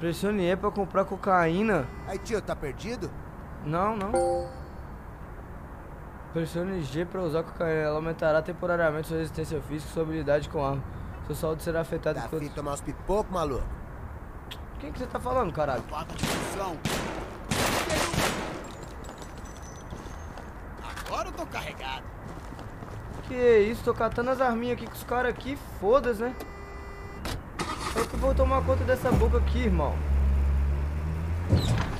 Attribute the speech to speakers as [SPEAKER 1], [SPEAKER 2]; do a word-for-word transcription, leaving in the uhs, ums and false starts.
[SPEAKER 1] Pressione E pra comprar cocaína.
[SPEAKER 2] Aí, tio, tá perdido?
[SPEAKER 1] Não, não. Pressione G pra usar cocaína. Ela aumentará temporariamente sua resistência física e sua habilidade com arma. Seu saúde será afetado
[SPEAKER 2] Tá
[SPEAKER 1] enquanto...
[SPEAKER 2] afim de tomar uns pipocos, maluco?
[SPEAKER 1] Quem que você tá falando, caralho?
[SPEAKER 3] Falta de função. Agora eu tô carregado.
[SPEAKER 1] Que isso, tô catando as arminhas aqui com os caras aqui, foda-se, né? Eu que vou tomar conta dessa boca aqui, irmão.